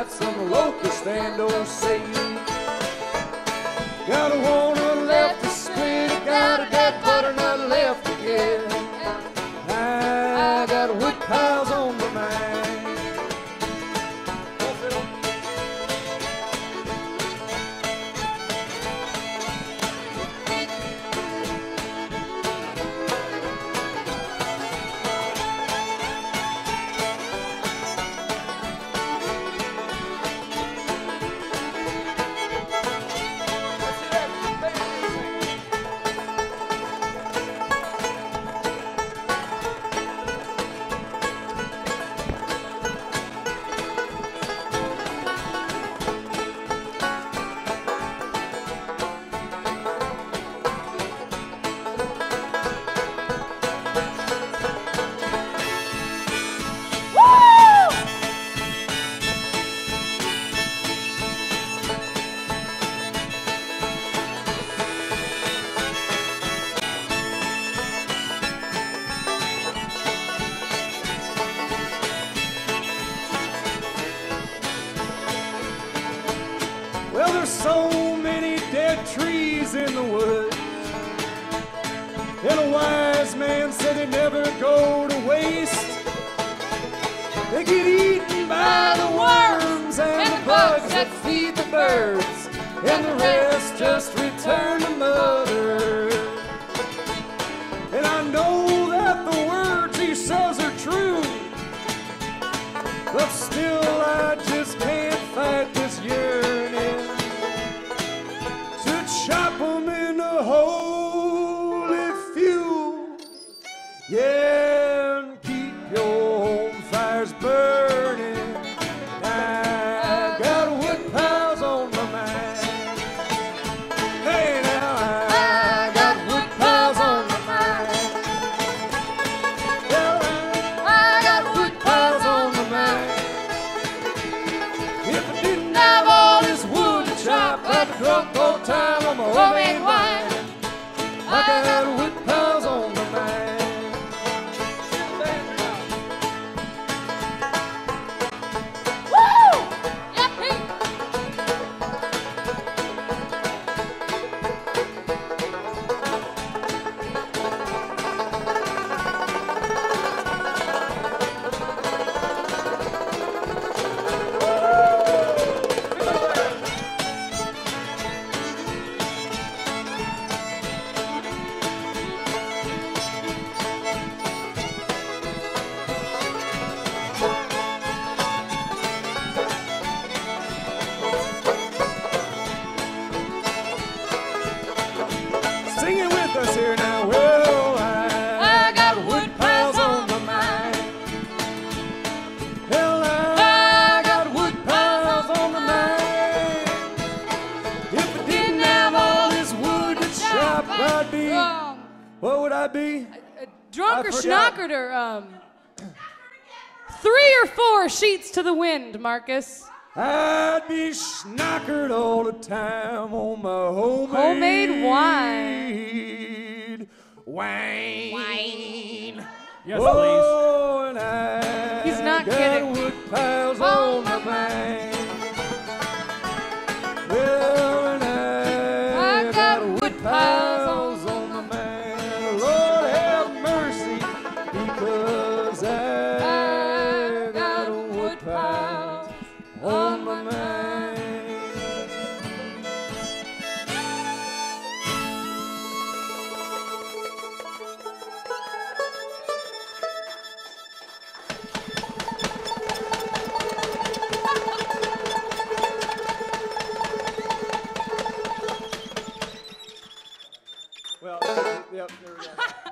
some locust and old sage. Got a walnut left to split, got a dead butternut left to get. I got wood piles on my mind. Well, there's so many dead trees in the woods, and a wise man said they never go to waste. They get eaten by the worms and the bugs that feed the birds, and the rest just return to mother. And I know that the words he says are true, but still I just can't fight this yearning to chop them into holy fuel. Yeah, and keep your home fires burning. I got wood piles on my mind. Hey, now I got wood piles on my mind. Well, I got wood piles on my mind. If I didn't have all this wood to chop, I'd be drunk all the time on my homemade wine. I got wood piles on my mind. Sing it with us here now. Well, I got wood piles on my mind. Well, I got wood piles on my mind. If I didn't have all this wood to chop, I'd be. What would I be? Drunk or schnockered or 3 or 4 sheets to the wind, Marcus. I'd be schnockered all the time on my Homemade wine. Wine. Yes, Oh, and I He's not got kidding. wood piles on my mind. Well, and I got wood piles on my mind. Lord have mercy, because I got wood piles on my mind. Well, yep, there we go.